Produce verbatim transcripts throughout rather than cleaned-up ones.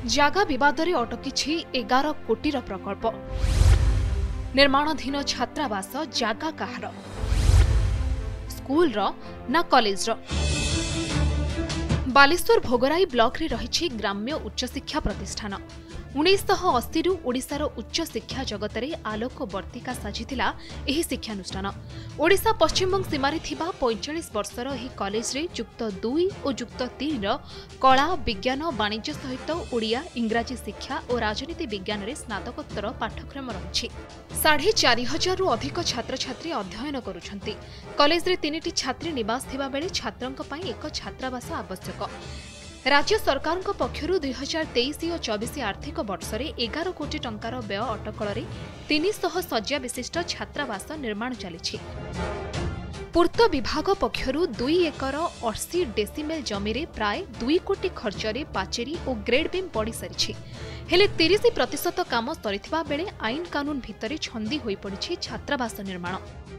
जागा विवाद अटकी एगार कोटीर प्रकल्प निर्माणाधीन छात्रावास जागा कहार स्कूल रो ना कॉलेज रो। बालेश्वर भोगराई ब्लॉक रे रही ग्राम्य उच्च शिक्षा प्रतिष्ठान उन्नीस अस्सी रु ओडिशार उच्च शिक्षा जगत में आलोक वर्तिका साजिथिला एही शिक्षानुष्ठान। ओडिशा पश्चिमबंग सीमारे थिबा पैंतालीस वर्षर एही कॉलेज रे युक्त दुई और युक्त तीन रो कला विज्ञान वाणिज्य सहित ओडिया इंग्राजी शिक्षा और राजनीति विज्ञान रे स्नातकोत्तर पाठ्यक्रम रही। साढ़े चारि हजार रु अधिक छात्र छात्री अध्ययन करुछंती। कॉलेज रे तीनिटी छात्री निवास थिबा बेले छात्रंक पई एक छात्रावास आवश्यक। राज्य सरकार पक्षर दुई हजार तेईस और चौबीस आर्थिक वर्ष में एगार कोटी टंकार व्यय अटकल तीन सौ शज्या विशिष्ट छात्रावास निर्माण चली। पूर्त विभाग पक्षर दुई एकर अस्सी डेसिमेल जमी रे प्राय दुई कोटी खर्चरे पाचेरी और ग्रेड बीम पड़ सारी हेले तीस प्रतिशत काम सरिथिबा बेले आईन कानून भितर छंदी होई पड़ी छात्रावास निर्माण।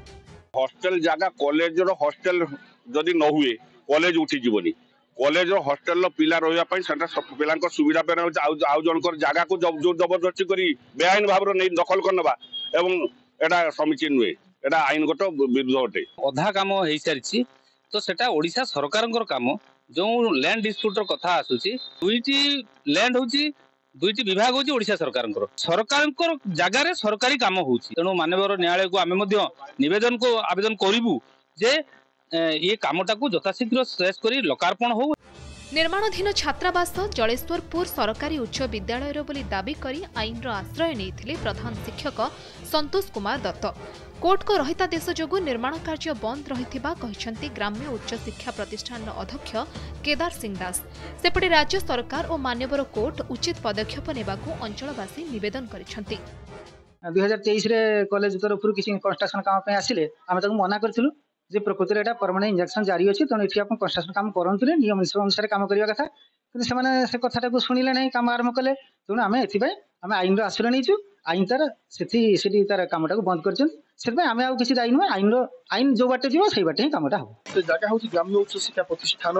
हॉस्टल जगह कॉलेज रो हॉस्टल जदि न हुए कॉलेज उठी जीवनी कॉलेज हॉस्टेल पिला रहा पिला सुविधा आउ जनकर जगह को जो जबरदस्ती करी बेआईन भाव नहीं दखल करनबा एवं एटा समीचीन नुहे एटा आईनगत विरुद्ध अटे। अधा काम हो सारी तो सेटा ओडिशा सरकारंकर काम जो लैंड डिस्प्यूट कथा आसुची दुईटी लैंड होची दुईटी विभाग होची ओडिशा सरकारंकर सरकारंकर जगह रे सरकारी काम होची तेणु माननीय न्यायालय को आमे मध्य निवेदन को आवेदन करिवु जे ये कामटा को यथाशीघ्र शेष करी लोकार्पण हो। निर्माणाधीन छात्रावास जलेश्वरपुर सरकारी उच्च विद्यालय बोली दाबी करी आईन रो आश्रय नेइथिले प्रधान शिक्षक संतोष कुमार दत्त। कोर्ट को रहितादेश जोगु निर्माण कार्य बंद रहिथिबा कहिसंती ग्राम्य उच्च शिक्षा प्रतिष्ठान अध्यक्ष केदार सिंह दास। सेपटे राज्य सरकार और मान्यवर कोर्ट उचित पदक्षेप नेबाकू अंचलवासी निवेदन करिसंती। दुई हजार तेईस रे कॉलेज तरफ किसी कंस्ट्रक्शन काम पे आसिले आमे ताकू मना करथिलु जे प्रकृति में परमानेंट इंजेक्शन जारी अच्छी तेणु ये कंस्ट्रक्शन काम करूँ नियम अनुसार काम करने कथा कि से कथा को शुणिले ना कम आरंभ कले तेणु आम एम आईन आश्रय नहीं आईन तार से तार कमटा को बंद करें आम किसी दायी नुहे आईन आईन जो बाटे जीव से बाटे ही कमटा हम जगह हूँ ग्राम्य उच्च शिक्षा प्रतिष्ठान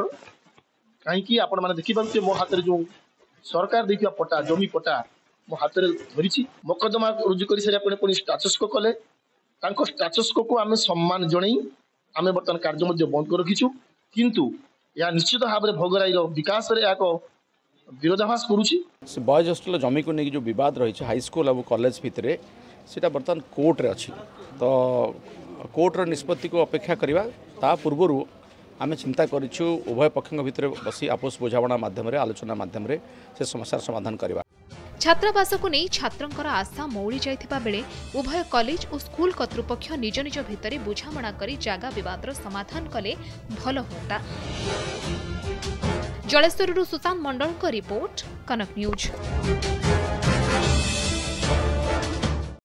कहीं आपण मैंने देखिए मो हाथ में जो सरकार देखा पट्टा जमी पट्टा मो हाथ में धरी मकदमा रुजु कर सारे स्टाटस को कले स्टाटस को आम सम्मान जन आमे बर्तमान कार्य बंद कर रखीचु किंतु या निश्चित भाव में भोगराई विकास विरोधाभास करुछि। बॉयज हॉस्टल जमी को लेकिन जो विवाद रही हाई स्कूल और कॉलेज भितर से बर्तमान कोर्ट रे अच्छी तो कोर्टर निष्पत्ति को अपेक्षा करवा ता पूर्व आम चिंता करूँ उभय पक्षों भितर बसी आपस बुझाणा मध्यम आलोचना मध्यम से समस्या समाधान करवा। छात्रावास को नहीं छात्रंकर आशा मौली जाइथिबा बेले उभय कॉलेज और स्कूल कर्तृपक्ष निज निज भितर बुझामणा करी जागा विवादर समाधान कले भल होता। जलेश्वरु सुशांत मंडल को रिपोर्ट कनक न्यूज।